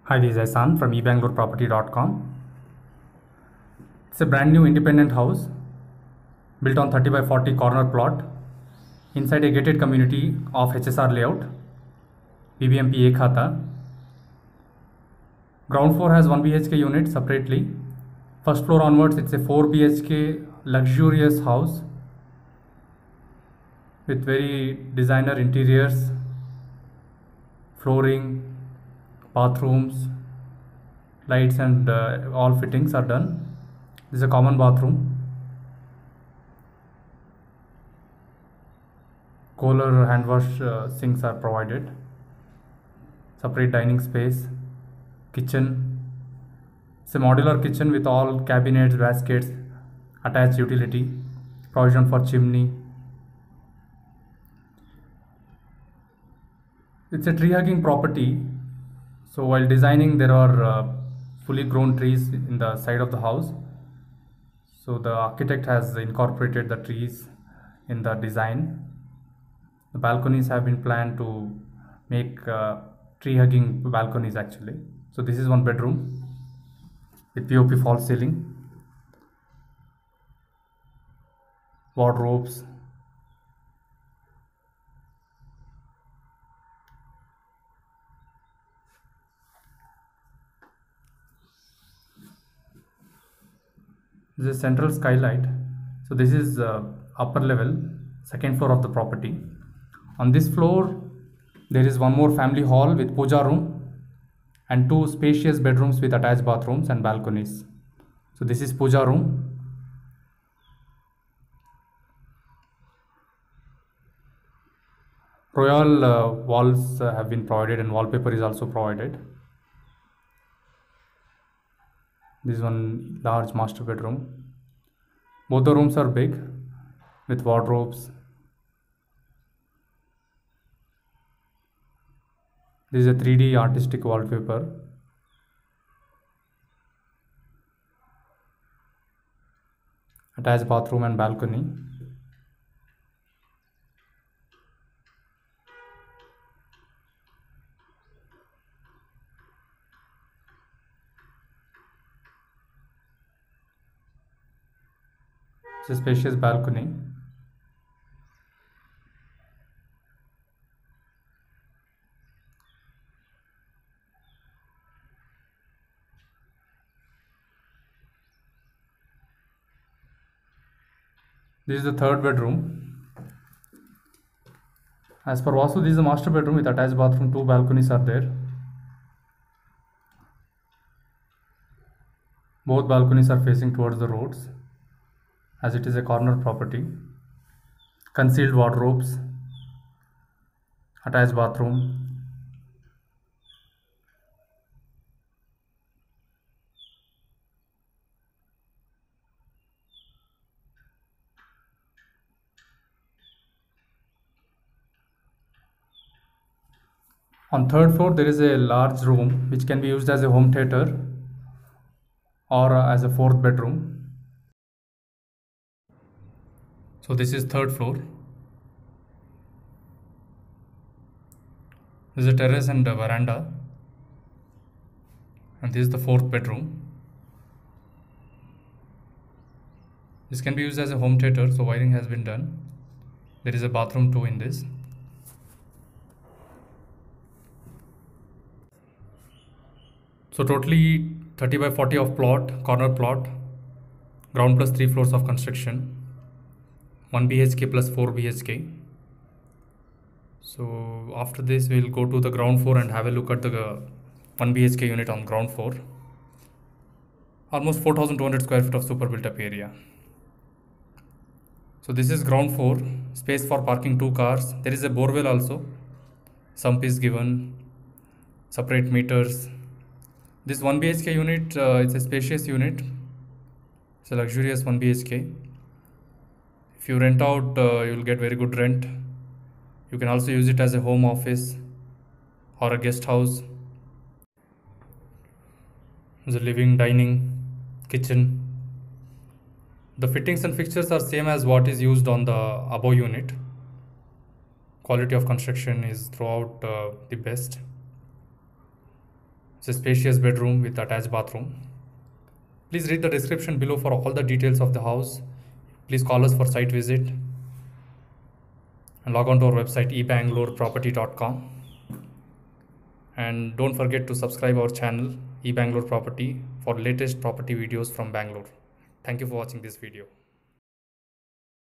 Hi, this is Asan from eBangaloreProperty.com. It's a brand new independent house built on 30 by 40 corner plot inside a gated community of HSR Layout, BBMP A Khata. Ground floor has 1 BHK unit separately. First floor onwards, it's a 4 BHK luxurious house with very designer interiors, flooring, bathrooms, lights, and all fittings are done. This is a common bathroom. Kohler hand wash sinks are provided. Separate dining space, kitchen. It's a modular kitchen with all cabinets, baskets, attached utility, provision for chimney. It's a tree hugging property. So while designing, there are fully grown trees in the side of the house. So the architect has incorporated the trees in the design. The balconies have been planned to make tree hugging balconies actually. So this is one bedroom with POP false ceiling, wardrobes, this is central skylight. So this is upper level, second floor of the property. On this floor, there is one more family hall with puja room and two spacious bedrooms with attached bathrooms and balconies. So this is puja room. Royal walls have been provided and wallpaper is also provided. This is one large master bedroom. Both the rooms are big with wardrobes. This is a 3D artistic wallpaper. Attached bathroom and balcony. It's a spacious balcony. This is the third bedroom. As per Vastu, this is the master bedroom with attached bathroom. Two balconies are there. Both balconies are facing towards the roads, as it is a corner property. Concealed wardrobes, attached bathroom. On third floor, there is a large room which can be used as a home theater or as a fourth bedroom. So this is third floor. This is a terrace and a veranda. And this is the fourth bedroom. This can be used as a home theater, so wiring has been done. There is a bathroom too in this. So totally 30 by 40 of plot, corner plot, ground plus 3 floors of construction, 1 BHK plus 4 BHK. So after this, we'll go to the ground floor and have a look at the 1 BHK unit on ground floor. Almost 4,200 square feet of super built up area. So this is ground floor, space for parking 2 cars. There is a borewell also. Sump is given, separate meters. This 1 BHK unit, it's a spacious unit. It's a luxurious 1 BHK. If you rent out, you'll get very good rent. You can also use it as a home office or a guest house. There's a living, dining, kitchen. The fittings and fixtures are same as what is used on the above unit. Quality of construction is throughout the best. It's a spacious bedroom with attached bathroom. Please read the description below for all the details of the house. Please call us for site visit and log on to our website eBangaloreProperty.com. And don't forget to subscribe our channel eBangalore Property for latest property videos from Bangalore. Thank you for watching this video.